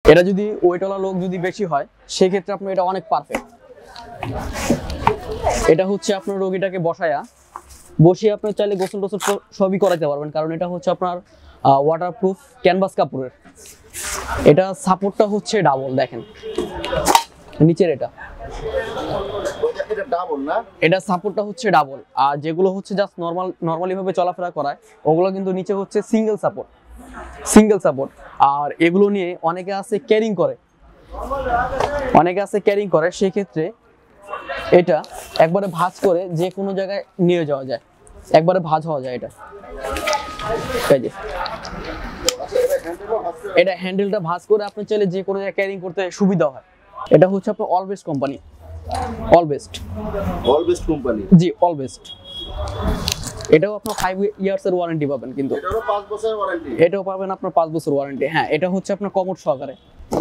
এটা যদি ওয়েটওয়ালা লোক যদি বেশি হয় সেই ক্ষেত্রে আপনার এটা অনেক পারফেক্ট। এটা হচ্ছে আপনার রোগীটাকে বসিয়ে আপনি চাইলে গোসল টোসল সবই করাতে পারবেন, কারণ এটা হচ্ছে আপনার ওয়াটারপ্রুফ ক্যানভাস কাপড়ের। এটা সাপোর্টটা হচ্ছে ডাবল, দেখেন নিচের এটা ডাবল না, এটা সাপোর্টটা হচ্ছে ডাবল। আর যেগুলো হচ্ছে জাস্ট নরমালি ভাবে চলাফেরা করায় ওগুলো কিন্তু নিচে হচ্ছে সিঙ্গেল সাপোর্ট। আর এগুলো নিয়ে অনেকে আছে ক্যারিং করে, সেই ক্ষেত্রে এটা একবারে ভাঁজ করে যে কোনো জায়গায় নিয়ে যাওয়া যায়, একবারে ভাঁজ হওয়া যায়। এটা হ্যান্ডেলটা ভাঁজ করে আপনি চাইলে যে কোনো জায়গায় ক্যারিং করতে সুবিধা হয়। এটা হচ্ছে আপনার অলবেস্ট কোম্পানি, অলবেস্ট কোম্পানি, জি অলবেস্ট। এটাও আপনার 5 ইয়ার্সের ওয়ারেন্টি পাবেন, কিন্তু এটারও 5 বছরের ওয়ারেন্টি, এটাও পাবেন আপনার 5 বছর ওয়ারেন্টি। হ্যাঁ, এটা হচ্ছে আপনার কমোড সহকারে।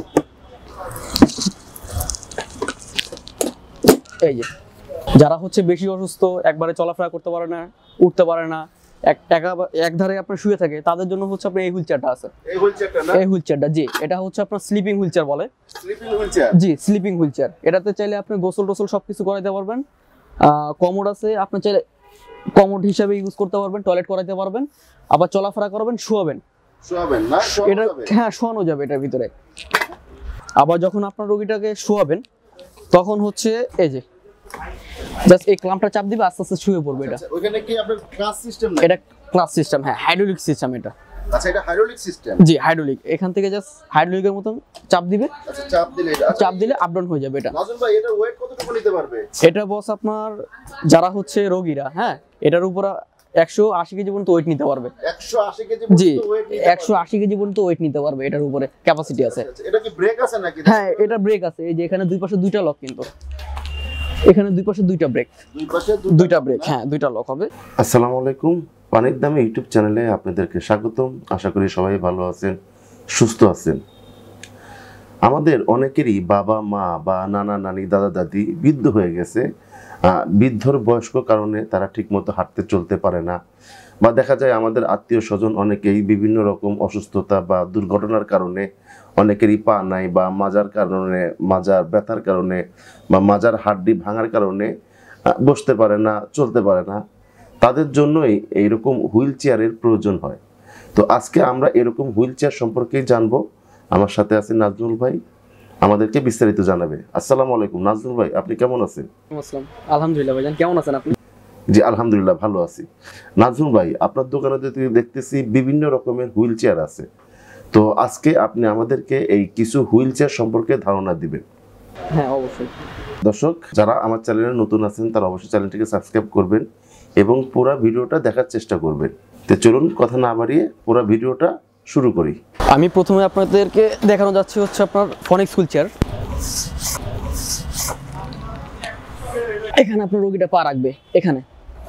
এই যে যারা হচ্ছে বেশি অসুস্থ, একবারে চলাফেরা করতে পারে না, উঠতে পারে না, এক ধারে আপনার শুয়ে থাকে, তাদের জন্য হচ্ছে আপনার এই হুইলচেয়ারটা আছে। এই হুইলচেয়ারটা জি, এটা হচ্ছে আপনার স্লিপিং হুইলচেয়ার বলে। জি, স্লিপিং হুইলচেয়ার। এটাতে চাইলে আপনি গোসল টোসল সবকিছু করাইতে পারবেন। কমোড আছে, আপনি চাইলে কমোড হিসেবে ইউজ করতে পারবেন, টয়লেট করাইতে পারবেন, আবার চলাফেরা করবেন, শোয়াবেন না, এটা হ্যাঁ শোয়ানো যাবে এটার ভিতরে। আবার যখন আপনার রোগীটাকে শোয়াবেন তখন হচ্ছে এই যে জাস্ট এই ক্লাম্পটা চাপ দিবে, আস্তে আস্তে শুয়ে পড়বে। এটা ওখানে কি আপনার ক্লাস সিস্টেম না? এটা ক্লাস সিস্টেম, হ্যাঁ হাইড্রোলিক সিস্টেম এটা। আচ্ছা, এটা হাইড্রোলিক সিস্টেম? জি হাইড্রোলিক। এখান থেকে জাস্ট হাইড্রোলিকের মতন চাপ দিবে। আচ্ছা, চাপ দিলে আপ ডাউন হয়ে যাবে। এটা নাজুল ভাই, এটা ওয়েট কতটুকু নিতে পারবে? এটা বস আপনার যারা হচ্ছে রোগীরা, হ্যাঁ এটার উপর 180 কেজি পর্যন্ত ওয়েট নিতে পারবে। 180 কেজি জি, পর্যন্ত ওয়েট 180 কেজি পর্যন্ত ওয়েট নিতে পারবে, এটার উপরে ক্যাপাসিটি আছে। এটা কি ব্রেক আছে নাকি? হ্যাঁ, এটা ব্রেক আছে। এই যে এখানে দুই পাশে দুইটা লক, কিন্তু এখানে দুই পাশে দুইটা ব্রেক, দুইটা ব্রেক, হ্যাঁ দুইটা লক হবে। আসসালামু আলাইকুম, পানিরদামে ইউটিউব চ্যানেলে আপনাদেরকে স্বাগতম। আশা করি সবাই ভালো আছেন, সুস্থ আছেন। আমাদের অনেকেরই বাবা মা বা নানা নানি দাদা দাদি বৃদ্ধ হয়ে গেছে। বৃদ্ধর বয়স্ক কারণে তারা ঠিকমতো হাঁটতে চলতে পারে না, বা দেখা যায় আমাদের আত্মীয় স্বজন অনেকেই বিভিন্ন রকম অসুস্থতা বা দুর্ঘটনার কারণে অনেকেরই পা নাই, বা মাজার কারণে, মাজার ব্যথার কারণে বা মাজার হাড্ডি ভাঙার কারণে বসতে পারে না, চলতে পারে না। তাদের জন্যই এইরকম হুইল চেয়ারের প্রয়োজন হয়। তো আজকে আমরা এরকম হুইল চেয়ার সম্পর্কেই জানবো। আমার সাথে আছে নাজমুল ভাই, আমাদেরকে বিস্তারিত জানাবে। আসসালামু আলাইকুম নাজমুল ভাই, আপনি কেমন আছেন? আলহামদুলিল্লাহ ভাইজান, কেমন আছেন আপনি? জি আলহামদুলিল্লাহ ভালো আছি। নাজমুল ভাই, আপনার দোকানে দেখতেছি বিভিন্ন রকমের হুইল চেয়ার আছে, তো আজকে আপনি আমাদেরকে এই কিছু হুইল চেয়ার সম্পর্কে ধারণা দিবেন। হ্যাঁ অবশ্যই। দর্শক যারা আমার চ্যানেলে নতুন আছেন তারা অবশ্যই চ্যানেলটিকে সাবস্ক্রাইব করবেন এবং পুরো ভিডিওটা দেখার চেষ্টা করবেন। তো চলুন কথা না বাড়িয়ে পুরো ভিডিওটা শুরু করি। আমি প্রথমে আপনাদেরকে দেখানো যাচ্ছে হচ্ছে আপনার ফনিক্স হুইল চেয়ার। এখানে আপনার রোগীটা পা রাখবে এখানে,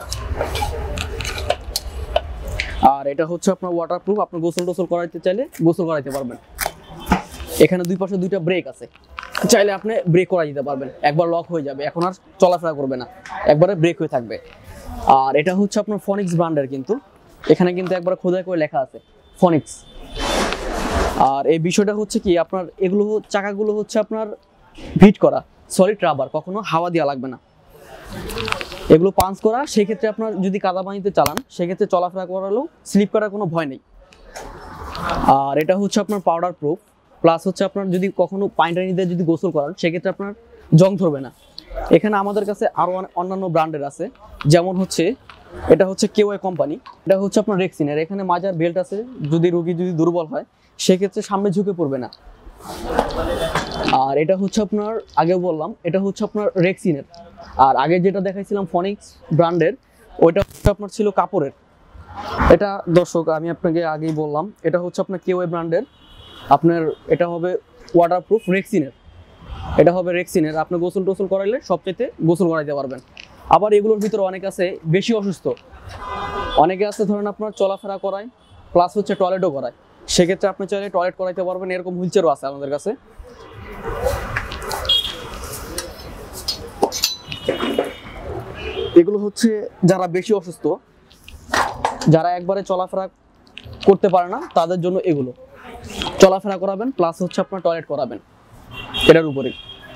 আর এটা হচ্ছে আপনার ওয়াটারপ্রুফ। আপনি গোসল টোসল করাইতে চাইলে গোসল করাইতে পারবেন। এখানে দুই পাশে দুইটা ব্রেক আছে, চাইলে আপনি ব্রেক করাই দিতে পারবেন। একবার লক হয়ে যাবে, এখন আর চলাফেরা করবে না, একবারে ব্রেক হয়ে থাকবে। আর এটা হচ্ছে আপনার ফনিক্স ব্র্যান্ডের, কিন্তু এখানে কিন্তু একবার খোদাই করে লেখা আছে ফনিক্স। আর এই বিষয়টা হচ্ছে কি, আপনার এগুলো চাকাগুলো হচ্ছে আপনার ভিট করা সলিড রাবার, কখনো হাওয়া দেওয়া লাগবে না। এগুলো পাঞ্চ করা, সেক্ষেত্রে আপনার যদি কাদা পানিতে চালান সেক্ষেত্রে চলাফেরা করালেও স্লিপ করার কোনো ভয় নেই। আর এটা হচ্ছে আপনার পাউডার প্রুফ, প্লাস হচ্ছে আপনার যদি কখনো পানিতে যদি গোসল করান সেক্ষেত্রে আপনার জং ধরবে না। এখানে আমাদের কাছে আরও অন্যান্য ব্র্যান্ডের আছে, যেমন হচ্ছে এটা হচ্ছে কেওয়াই কোম্পানি। এটা হচ্ছে আপনার রেক্সিনের, এখানে মাজার বেল্ট আছে, যদি রোগী যদি দুর্বল হয় সেক্ষেত্রে সামনে ঝুঁকে পড়বে না। আর এটা হচ্ছে আপনার আগে বললাম এটা হচ্ছে আপনার রেক্সিনের। আর আগে যেটা দেখাইছিলাম ফনিক্স ব্র্যান্ডের, ওইটা আপনার ছিল কাপড়ের। এটা দর্শক আমি আপনাকে আগেই বললাম, এটা হচ্ছে আপনার কেওয়াই ব্র্যান্ডের। আপনার এটা হবে ওয়াটারপ্রুফ রেক্সিনের, এটা হবে রেক্সিনের। আপনি গোসল টোসল করাইলে সবচেয়ে গোসল করাইতে পারবেন। আবার এগুলোর ভিতরে অনেক আছে বেশি অসুস্থ, অনেকে আছে ধরেন আপনার চলাফেরা করায় প্লাস হচ্ছে টয়লেটও করায়, সেক্ষেত্রে আপনি চাইলে টয়লেট করাইতে পারবেন। এরকম হুইলচেয়ারও আছে আমাদের কাছে। এগুলো হচ্ছে যারা বেশি অসুস্থ, যারা একবারে চলাফেরা করতে পারে না, তাদের জন্য এগুলো। চলাফেরা করাবেন, প্লাস হচ্ছে আপনার টয়লেট করাবেন এটার উপরে।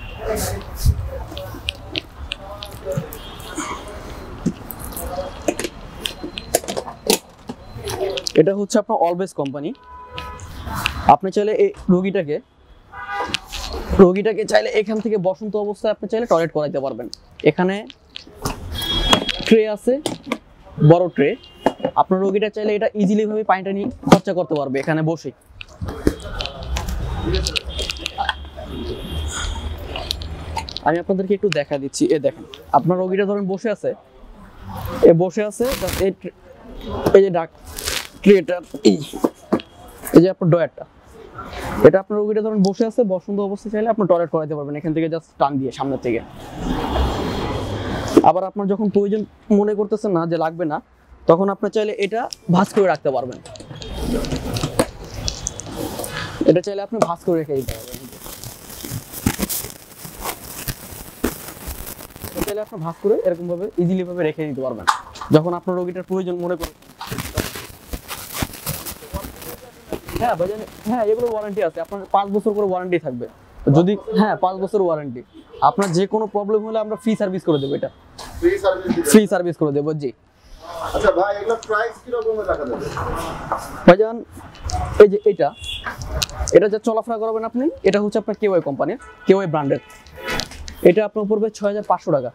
এটা হচ্ছে আপনার অলওয়েজ কোম্পানি। আপনি চাইলে এই রোগীটাকে চাইলে এখান থেকে বসন্ত অবস্থায় আপনি চাইলে টয়লেট করাইতে পারবেন। এখানে ট্রে আছে, বড় ট্রে। আপনার রোগীটা চাইলে এটা ইজিলি ভাবে পানিটা নিয়ে খরচা করতে পারবে এখানে বসে। আমি আপনাদেরকে একটু দেখা দিচ্ছি। এ দেখেন, আপনার রোগীটা ধরেন বসে আছে, এই যে ডাক ট্রেটা, এই যে আপনার ডয়ারটা, এটা আপনার রোগীটা ধরেন বসে আছে, বসন্ত অবস্থায় চাইলে আপনি টয়লেট করাইতে পারবেন এখান থেকে জাস্ট টান দিয়ে সামনের থেকে। আবার আপনার যখন প্রয়োজন মনে করতেছেন না যে লাগবে না, তখন আপনি চাইলে এটা ভাঁজ করে রাখতে পারবেন। এটা চাইলে আপনি ভাঁজ করে রেখে দিতে পারবেন। চাইলে আপনি ভাঁজ করে এরকম ভাবে ইজিলি ভাবে রেখে দিতে পারবেন যখন আপনার রোগীটার প্রয়োজন মনে করেন। হ্যাঁ ভাইজান, হ্যাঁ এগুলো ওয়ারেন্টি আছে, আপনার 5 বছর করে ওয়ারেন্টি থাকবে। যদি 5 বছর ওয়ারেন্টি, আপনার যে কোনো প্রবলেম হলে আমরা ফ্রি সার্ভিস করে দেবো। এটা ফ্রি সার্ভিস করে দেবো। জি। আচ্ছা ভাই, এগুলো প্রাইস কি রকম রাখা যাবে? ভাইজান এই যে এটা যা চলাফেরা করবেন আপনি, এটা হচ্ছে আপনার কেওয়াই কোম্পানির, কেওয়াই ব্র্যান্ডের। এটা আপনার পড়বে 6500 টাকা।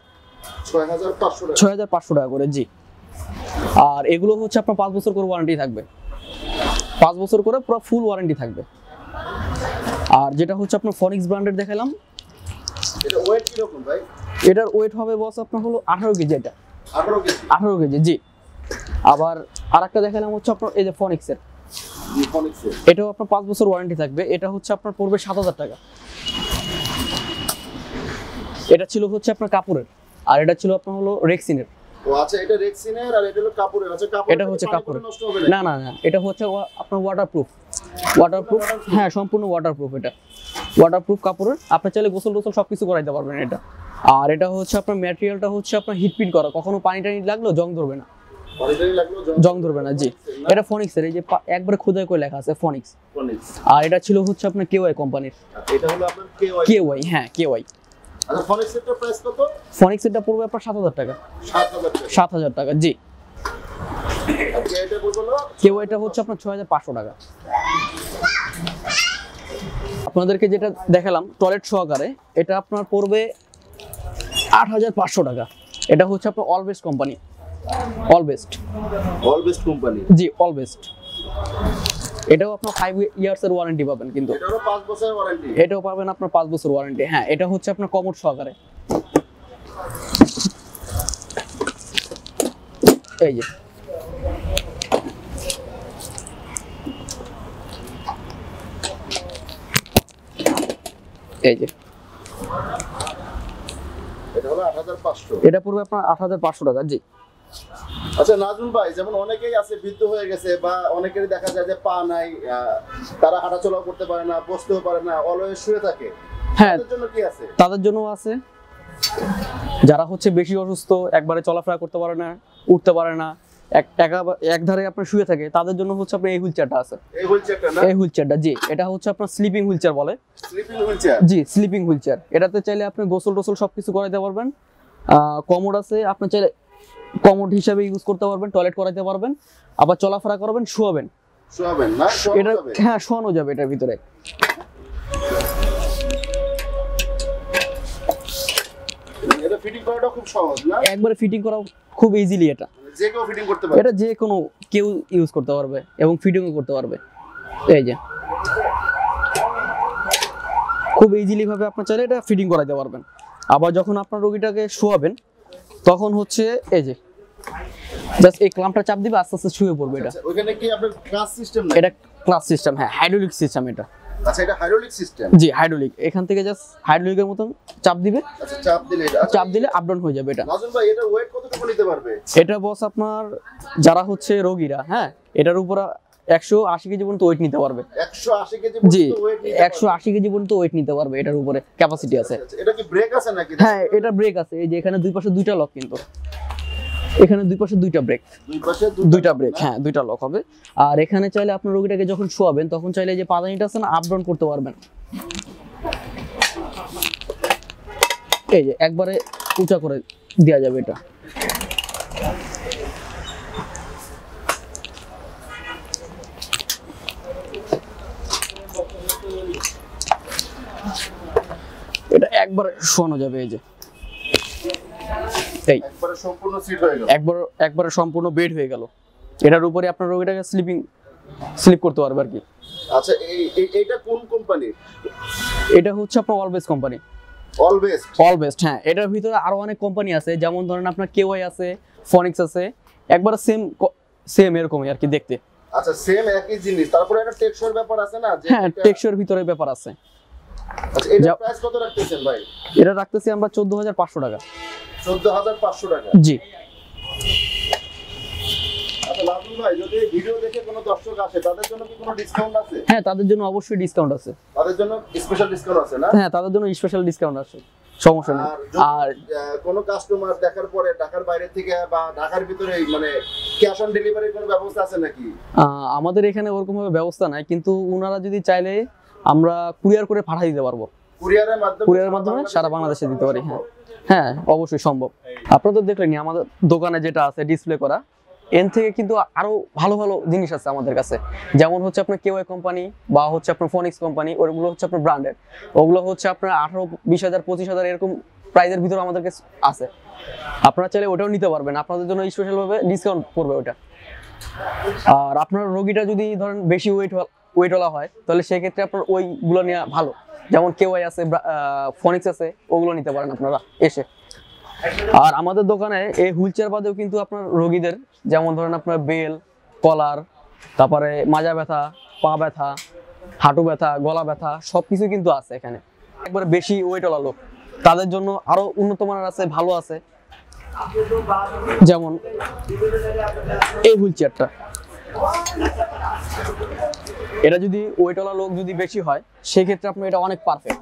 6500 টাকা করে। জি। আর এগুলো হচ্ছে আপনার 5 বছর করে ওয়ারেন্টি থাকবে, 5 বছর করে পুরো ফুল ওয়ারেন্টি থাকবে। আর যেটা হচ্ছে আপনার ফনিক্স ব্র্যান্ডের দেখালাম, এটা ওয়েট কি রকম ভাই? এটার ওয়েট হবে বস আপনার হলো 18 কেজি। এটা 18 কেজি। জি। আবার আরেকটা দেখালাম হচ্ছে আপনার এই যে ফনিক্সের, এটাও আপনার 5 বছর ওয়ারেন্টি থাকবে। এটা হচ্ছে আপনার পড়বে 7000 টাকা। এটা ছিল হচ্ছে আপনার কাপড়ের, আর এটা ছিল আপনার হলো রেক্সিনের। ও আচ্ছা, এটা রেক্সিনের আর এটা হলো কাপড়ের। আচ্ছা, কাপড় এটা হচ্ছে কাপড়ের। নষ্ট হবে না না না, এটা হচ্ছে আপনার ওয়াটারপ্রুফ। হ্যাঁ, সম্পূর্ণ ওয়াটারপ্রুফ। এটা ওয়াটারপ্রুফ কাপড়ের, আপনি চাইলে গোসল সবকিছু করাইতে পারবেন এটা। আর এটা হচ্ছে আপনার ম্যাটেরিয়ালটা হচ্ছে আপনার হিট প্রিন্ট করা, কখনো পানি টানি লাগলেও জং ধরবে না। জং ধরবে না। জি। এটা ফনিক্সের, এই যে একবারে খোদাই করে লেখা আছে ফনিক্স। আর এটা ছিল হচ্ছে আপনার কেওয়াই কোম্পানির। এটা হলো আপনার কেওয়াই। হ্যাঁ, কেওয়াই। আচ্ছা, ফনিক্সের প্রাইস কত? ফনিক্সেরটা পড়বে আপনার 7000 টাকা। 7000 টাকা। জি। আচ্ছা, এটা বলবো কেওয়াইটা হচ্ছে আপনার 6500 টাকা। আপনাদেরকে যেটা দেখালাম টয়লেট সহকারে, এটা আপনার পড়বে 8500 টাকা। এটা হচ্ছে আপনার অলবেস্ট কোম্পানি। অলবেস্ট কোম্পানি। জি, অলবেস্ট। এটাও আপনার 5 ইয়ার্স এর ওয়ারেন্টি পাবেন, কিন্তু এটারও 5 বছরের ওয়ারেন্টি। এটাও পাবেন আপনার 5 বছর ওয়ারেন্টি। হ্যাঁ, এটা হচ্ছে আপনার কমোড সহকারে। এই যে এটা হলো 8500। এটা পড়বে আপনার 8500 টাকা। জি। আচ্ছা নাজমুল ভাই, যেমন অনেকেই আছে বৃদ্ধ হয়ে গেছে, বা অনেকেরই দেখা যায় যে পা নাই, তারা হাঁটাচলাও করতে পারে না, বসতেও পারে না, অলওয়েজ শুয়ে থাকে। হ্যাঁ, তাদের জন্য কি আছে? তাদের জন্য আছে, যারা হচ্ছে বেশি অসুস্থ, একবারে চলাফেরা করতে পারে না, উঠতে পারে না, এক ধারে আপনার শুয়ে থাকে, তাদের জন্য হচ্ছে আপনার এই হুইলচেয়ারটা আছে। এই হুইলচেয়ারটা না? এই হুইলচেয়ারটা। জি। এটা হচ্ছে আপনার স্লিপিং হুইলচেয়ার বলে। Sleeping wheelchair. জি, স্লিপিং হুইলচেয়ার। এটাতে চাইলে আপনি গোসল সবকিছু করাইতে পারবেন। কমোড আছে, আপনি চাইলে কমোড হিসেবে ইউজ করতে পারবেন, টয়লেট করাইতে পারবেন, আবার চলাফেরা করবেন, শুয়াবেন না? এটা হ্যাঁ, শোয়ানো যাবে এটার ভিতরে। এটা ফিটিং করাটা খুব সহজ না? একবারে ফিটিং করা খুব ইজিলি। এটা যে কেউ ফিটিং করতে পারে। এটা যে কোনো কেউ ইউজ করতে পারবে এবং ফিটিংও করতে পারবে। এই যে খুব ইজিলি ভাবে আপনি চাইলে এটা ফিটিং করাইতে পারবেন। আবার যখন আপনার রোগীটাকে শোয়াবেন, তখন হচ্ছে এই যে জাস্ট এই ক্লাম্পটা চাপ দিবে, আস্তে আস্তে শুয়ে পড়বে। এটা ওখানে কি আপনার ক্লাস সিস্টেম না? এটা ক্লাস সিস্টেম। হ্যাঁ, হাইড্রোলিক সিস্টেম এটা। আচ্ছা, এটা হাইড্রোলিক সিস্টেম। জি, হাইড্রোলিক। এখান থেকে জাস্ট হাইড্রোলিকের মতন চাপ দিবে। আচ্ছা, চাপ দিলে আপ ডাউন হয়ে যাবে এটা। নাজমুল ভাই, এটা ওয়েট কতটুকু নিতে পারবে? এটা বস আপনার যারা হচ্ছে রোগীরা, হ্যাঁ, এটার উপর 180 কেজি পর্যন্ত ওয়েট নিতে পারবে। 180 কেজি জি, পর্যন্ত ওয়েট নিতে পারবে? 180 কেজি পর্যন্ত ওয়েট নিতে পারবে, এটার উপরে ক্যাপাসিটি আছে। এটা কি ব্রেক আছে নাকি? হ্যাঁ, এটা ব্রেক আছে। এই যে এখানে দুই পাশে দুইটা লক, কিন্তু এখানে দুই পাশে দুইটা ব্রেক, দুই পাশে দুইটা ব্রেক, হ্যাঁ দুইটা লক হবে। আর এখানে চাইলে আপনার রোগীটাকে যখন শোয়াবেন তখন চাইলে যে পাদানিটা আছে না, আপ ডাউন করতে পারবেন। এই যে একবারে উঁচা করে দেওয়া যাবে এটা। এটা একবারে শোয়ানো যাবে, এই যে এই একবারে সম্পূর্ণ সিট হয়ে গেল, একবারে সম্পূর্ণ বেড হয়ে গেল। এটার উপরে আপনার রোগীটাকে স্লিপ করতে পারবে আর কি। আচ্ছা এইটা কোন কোম্পানি? এটা হচ্ছে আপনার অলবেস্ট কোম্পানি। অলবেস্ট, হ্যাঁ। এটার ভিতরে আরো অনেক কোম্পানি আছে, যেমন ধরেন আপনার কেওয়াই আছে, ফনিক্স আছে, একবারে সেম এরকমই আর কি দেখতে। আচ্ছা সেম একই জিনিস, তারপরে একটা টেক্সচার ব্যাপার আছে না? হ্যাঁ টেক্সচার ভিতরে ব্যাপার আছে। আচ্ছা এটা প্রাইস কত রাখতেছেন ভাই? এটা রাখতেছি আমরা 14500 টাকা। 14500 টাকা? জি। আচ্ছা লাভুল ভাই, যদি ভিডিও দেখে কোনো দর্শক আসে তাদের জন্য কি কোনো ডিসকাউন্ট আছে? হ্যাঁ তাদের জন্য অবশ্যই ডিসকাউন্ট আছে। তাদের জন্য স্পেশাল ডিসকাউন্ট আছে না? হ্যাঁ তাদের জন্য স্পেশাল ডিসকাউন্ট আছে, সমস্যা নেই। আর কোনো কাস্টমার দেখার পরে ঢাকার বাইরে থেকে বা ঢাকার ভিতরে মানে ক্যাশ অন ডেলিভারির কোনো ব্যবস্থা আছে নাকি? আমাদের এখানে ওরকম ভাবে ব্যবস্থা নাই, কিন্তু ওনারা যদি চাইলে আমরা কুরিয়ার করে পাঠিয়ে দিতে পারবো। কুরিয়ারের মাধ্যমে সারা বাংলাদেশে দিতে পারি। হ্যাঁ হ্যাঁ অবশ্যই সম্ভব। আপনারা তো দেখলেনি আমাদের দোকানে যেটা আছে ডিসপ্লে করা, এর থেকে কিন্তু আরো ভালো ভালো জিনিস আছে আমাদের কাছে। যেমন হচ্ছে আপনার কেওয়াই কোম্পানি বা হচ্ছে আপনার ফনিক্স কোম্পানি, ওগুলো হচ্ছে আপনার ব্র্যান্ডেড। ওগুলো হচ্ছে আপনার 18, 20,000, 25,000 এরকম প্রাইজের ভিতরে আমাদের কাছে আছে। আপনারা চাইলে ওটাও নিতে পারবেন, আপনাদের জন্য স্পেশাল ভাবে ডিসকাউন্ট করবে ওটা। আর আপনার রোগীটা যদি ধরেন বেশি ওয়েটওয়ালা হয়, তাহলে সেক্ষেত্রে আপনার ওইগুলো নেওয়া ভালো। যেমন কেওয়াই আছে, ফনিক্স আছে, ওগুলো নিতে পারেন আপনারা এসে। আর আমাদের দোকানে এই হুইল চেয়ার বাদেও কিন্তু আপনার রোগীদের যেমন ধরেন আপনার বেল, কলার, তারপরে মাজা ব্যথা, পা ব্যথা, হাঁটু ব্যথা, গলা ব্যথা সবকিছু কিন্তু আছে এখানে। একবারে বেশি ওয়েটওয়ালা লোক, তাদের জন্য আরো উন্নত মানের আছে, ভালো আছে। যেমন এই হুইল চেয়ারটা, এটা যদি ওয়েটওয়ালা লোক যদি বেশি হয় সেক্ষেত্রে আপনার এটা অনেক পারফেক্ট।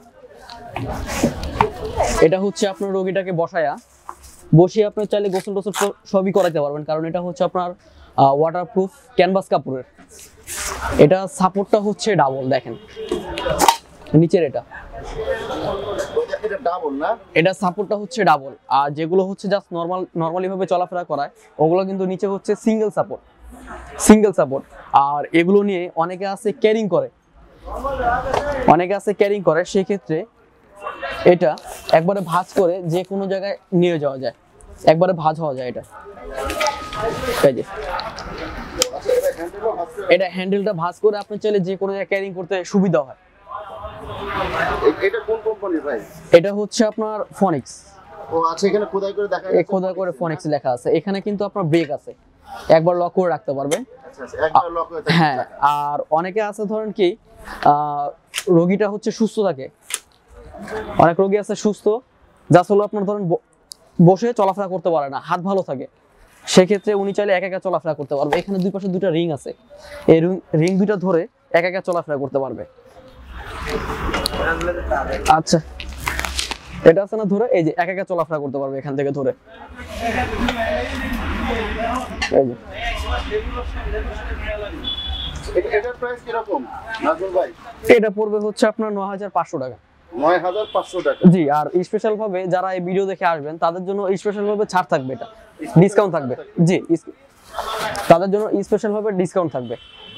এটা হচ্ছে আপনার রোগীটাকে বসিয়ে আপনার চাইলে গোসল টোসল সবই করাইতে পারবেন, কারণ এটা হচ্ছে আপনার ওয়াটারপ্রুফ ক্যানভাস কাপড়ের। এটা সাপোর্টটা হচ্ছে ডাবল, দেখেন নিচের এটা ডাবল না, এটা সাপোর্টটা হচ্ছে ডাবল। আর যেগুলো হচ্ছে জাস্ট নরমালি ভাবে চলাফেরা করায় ওগুলো কিন্তু নিচে হচ্ছে সিঙ্গেল সাপোর্ট। আর এগুলো নিয়ে অনেকে আছে ক্যারিং করে, সেক্ষেত্রে এটা একবারে ভাঁজ করে যে কোনো জায়গায় নিয়ে যাওয়া যায়, একবারে ভাঁজ হওয়া যায়। এটা হ্যান্ডেলটা ভাঁজ করে আপনি চাইলে যে কোনো জায়গায় ক্যারিং করতে সুবিধা হয়। এটা কোন কোম্পানি ভাই? এটা হচ্ছে আপনার ফনিক্স। ও আচ্ছা, এখানে খোদাই করে দেখা যাচ্ছে, খোদাই করে ফনিক্স লেখা আছে। এখানে কিন্তু আপনার ব্রেক আছে, একবার লক করে রাখতে পারবেন। একবার লক হয়ে থাকে। হ্যাঁ, আর অনেকে আছে ধরেন কি রোগীটা হচ্ছে সুস্থ থাকে, অনেক রোগী আছে সুস্থ, জাস্ট হলো আপনার ধরেন বসে চলাফেরা করতে পারে না, হাত ভালো থাকে, সেক্ষেত্রে উনি চাইলে একা একা চলাফেরা করতে পারবে। এখানে দুই পাশে দুইটা রিং আছে, এই রিং দুইটা ধরে একা একা চলাফেরা করতে পারবে। আচ্ছা এটা আছে না ধরে, এই যে একা একা চলাফেরা করতে পারবে এখান থেকে ধরে। এই যে এটার প্রাইস কি রকম নাজমুল ভাই? এটা পড়বে হচ্ছে আপনার 9500 টাকা। 9500 টাকা? জি। আর স্পেশাল ভাবে যারা এই ভিডিও দেখে আসবেন তাদের জন্য স্পেশাল ভাবে ছাড় থাকবে, এটা ডিসকাউন্ট থাকবে। জি, তাদের জন্য স্পেশাল ভাবে ডিসকাউন্ট থাকবে।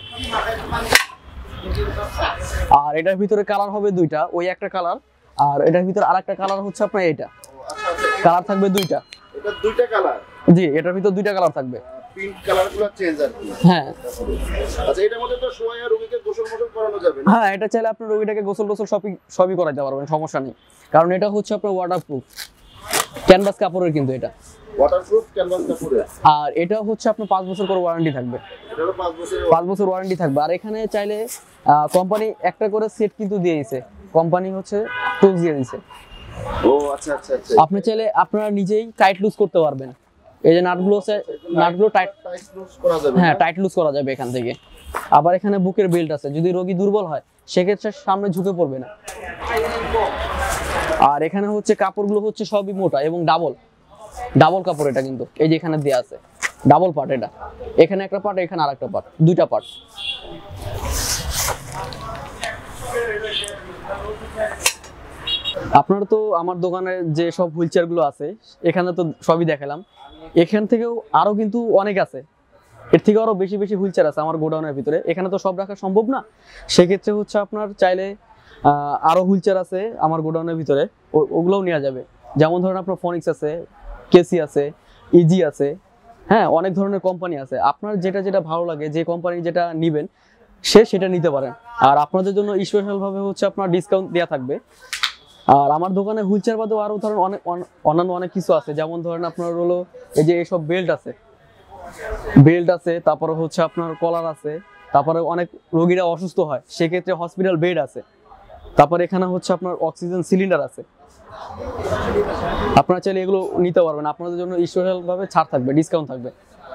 আর এটার ভিতরে কালার হবে দুইটা, ওই একটা কালার, আর এটার ভিতরে আরেকটা কালার হচ্ছে আপনার এটা। কালার থাকবে দুইটা। এটা দুইটা কালার? জি, এটার ভিতরে দুইটা কালার থাকবে। পিঙ্ক কালারগুলো চেঞ্জ আর কি। হ্যাঁ। আচ্ছা এটার মধ্যে তো শোয়া রোগীকে গোসল করানো যাবে না? হ্যাঁ, এটা চাইলে আপনি রোগীটাকে গোসল সবই করাইতে পারবেন, সমস্যা নেই। কারণ এটা হচ্ছে আপনার ওয়াটারপ্রুফ ক্যানভাস কাপড়ের, কিন্তু এটা ওয়াটারপ্রুফ ক্যানভাস কাপড়ের। আর এটা হচ্ছে আপনার 5 বছর করে ওয়ারেন্টি থাকবে। এটারও 5 বছর ওয়ারেন্টি থাকবে। আর এখানে চাইলে কোম্পানি একটা করে সেট কিন্তু দিয়ে দিয়েছে, কোম্পানি হচ্ছে টুলস দিয়ে দিয়েছে। ও আচ্ছা আচ্ছা আচ্ছা। আপনি চাইলে আপনারা নিজেই টাইট লুজ করতে পারবেন। এই যে নাটগুলো টাইট লুজ করা যাবে। হ্যাঁ, টাইট লুজ করা যাবে এখান থেকে। আবার এখানে বুকের বেল্ট আছে, যদি রোগী দুর্বল হয় সেক্ষেত্রে সামনে ঝুঁকে পড়বে না। আর এখানে হচ্ছে কাপড়গুলো হচ্ছে সবই মোটা এবং ডাবল, ডাবল কাপড় এটা কিন্তু, এই যে এখানে দেয়া আছে ডাবল পার্ট, এটা এখানে একটা পার্ট, এখানে আরেকটা পার্ট, দুইটা পার্ট। আপনার তো আমার দোকানে যে সব হুইল চেয়ার গুলো আছে এখানে তো সবই দেখালাম, এখান থেকেও আরো কিন্তু অনেক আছে, এর থেকে আরো বেশি বেশি হুইল চেয়ার আছে আমার গোডাউনের ভিতরে, এখানে তো সব রাখা সম্ভব না। সেক্ষেত্রে হচ্ছে আপনার চাইলে আরো হুইল চেয়ার আছে আমার গোডাউনের ভিতরে, ওগুলোও নেওয়া যাবে। যেমন ধরেন আপনার ফনিক্স আছে, কেসি আছে, ইজি আছে, হ্যাঁ অনেক ধরনের কোম্পানি আছে। আপনার যেটা যেটা ভালো লাগে, যে কোম্পানি যেটা নিবেন সেটা নিতে পারেন। আর আপনাদের জন্য স্পেশাল ভাবে হচ্ছে আপনার ডিসকাউন্ট দেওয়া থাকবে। আর আমার দোকানে হুইল চেয়ার বাদেও আরো ধরেন অন্যান্য অনেক কিছু আছে, যেমন ধরেন আপনার হলো এই যে এইসব বেল্ট আছে, তারপরে হচ্ছে আপনার কলার আছে, তারপরে অনেক রোগীরা অসুস্থ হয় সেক্ষেত্রে হসপিটাল বেড আছে, তারপরে এখানে হচ্ছে আপনার অক্সিজেন সিলিন্ডার আছে। আপনারা চাইলে এগুলো নিতে পারবেন, আপনাদের জন্য স্পেশাল ভাবে ছাড় থাকবে, ডিসকাউন্ট থাকবে।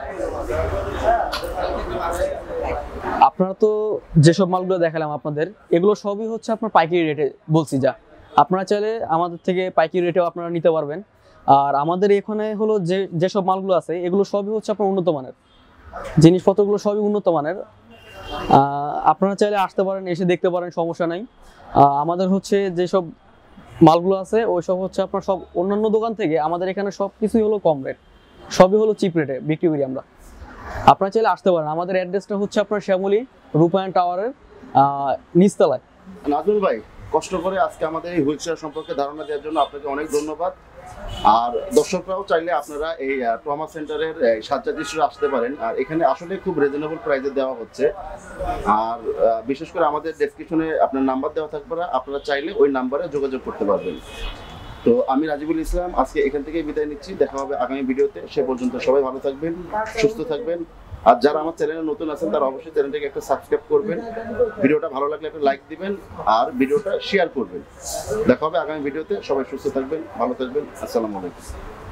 আপনারা তো যেসব মালগুলো দেখালাম আপনাদের, এগুলো সবই হচ্ছে আপনার পাইকারি রেটে বলছি যা, আপনারা চাইলে আমাদের থেকে পাইকারি রেটেও আপনারা নিতে পারবেন। আর আমাদের এখানে হলো যেসব মালগুলো আছে এগুলো সবই হচ্ছে আপনার উন্নত মানের জিনিসপত্রগুলো, সবই উন্নত মানের। আপনারা চাইলে আসতে পারেন, এসে দেখতে পারেন, সমস্যা নাই। আমাদের হচ্ছে যেসব মালগুলো আছে ওইসব হচ্ছে আপনার সব অন্যান্য দোকান থেকে আমাদের এখানে সব কিছুই হলো কম রেট, সবই হলো চিপ রেটে বিক্রি করি আমরা। আপনারা চাইলে আসতে পারেন। আমাদের অ্যাড্রেসটা হচ্ছে আপনার শ্যামলী রূপায়ণ টাওয়ারের নিচতলায়। নাজমুল ভাই, কষ্ট করে আজকে আমাদের এই হুইল চেয়ার সম্পর্কে ধারণা দেওয়ার জন্য আপনাকে অনেক ধন্যবাদ। আর দর্শকরাও চাইলে আপনারা এই ট্রমা সেন্টারের সাজ্জাদ আসতে পারেন। আর এখানে আসলে খুব রিজনেবল প্রাইসে দেওয়া হচ্ছে। আর বিশেষ করে আমাদের ডেসক্রিপশনে আপনার নাম্বার দেওয়া থাকবে, আপনারা চাইলে ওই নাম্বারে যোগাযোগ করতে পারবেন। তো আমি রাজিবুল ইসলাম আজকে এখান থেকেই বিদায় নিচ্ছি। দেখা হবে আগামী ভিডিওতে। সে পর্যন্ত সবাই ভালো থাকবেন, সুস্থ থাকবেন। আর যারা আমার চ্যানেলে নতুন আছেন তারা অবশ্যই চ্যানেলটাকে একটা সাবস্ক্রাইব করবেন, ভিডিওটা ভালো লাগলে একটা লাইক দিবেন আর ভিডিওটা শেয়ার করবেন। দেখা হবে আগামী ভিডিওতে। সবাই সুস্থ থাকবেন, ভালো থাকবেন। আসসালামু আলাইকুম।